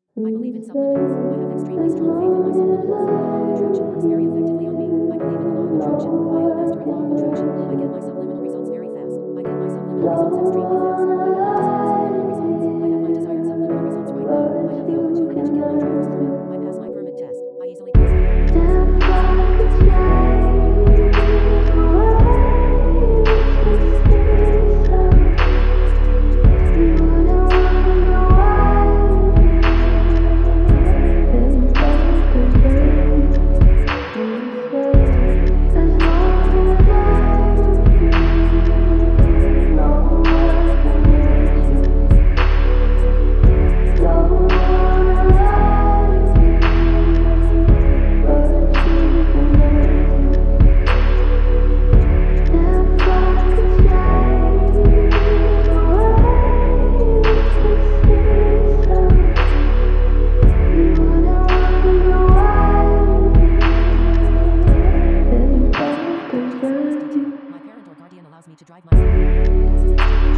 I believe in subliminals. I have extremely strong faith in my subliminals. The law of attraction works very effectively on me. I believe in the law of attraction. I am a master at law of attraction. I get my subliminal results very fast. I get my subliminal results extremely fast. I have my desired subliminal results. I have my desired subliminal results right now. I have the opportunity to get my driver's permit. I pass my permit test. I easily pass my permit test. Me to drive myself.